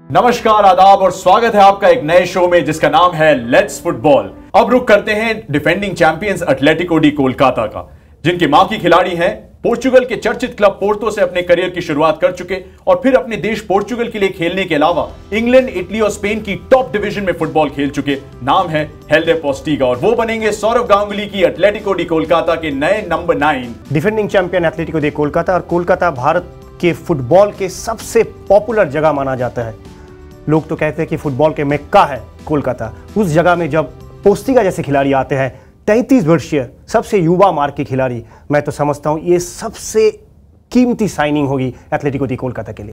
नमस्कार, आदाब और स्वागत है आपका एक नए शो में जिसका नाम है लेट्स फुटबॉल। अब रुक करते हैं defending champions Atletico de Kolkata का, जिनकी मां की खिलाड़ी हैं पोर्चुगल के चर्चित क्लब पोर्तो से अपने करियर की शुरुआत कर चुके और फिर अपने देश पोर्चुगल के लिए खेलने के अलावा इंग्लैंड, इटली और स्पेन की टॉप डिवीजन में फुटबॉल खेल चुके। नाम है हेल्डे पोस्टिगा और वो बनेंगे सौरव गांगुली की एटलेटिको डी कोलकाता के नए number 9। Defending champion Atletico de Kolkata, और कोलकाता भारत के फुटबॉल के सबसे पॉपुलर जगह माना जाता है। लोग तो कहते हैं कि फुटबॉल के मेक्का है कोलकाता। उस जगह में जब पोस्टिगा जैसे खिलाड़ी आते हैं, 33 वर्षीय सबसे युवा मार्ग के खिलाड़ी, मैं तो समझता हूं ये सबसे कीमती साइनिंग होगी एटलेटिको डी कोलकाता के लिए।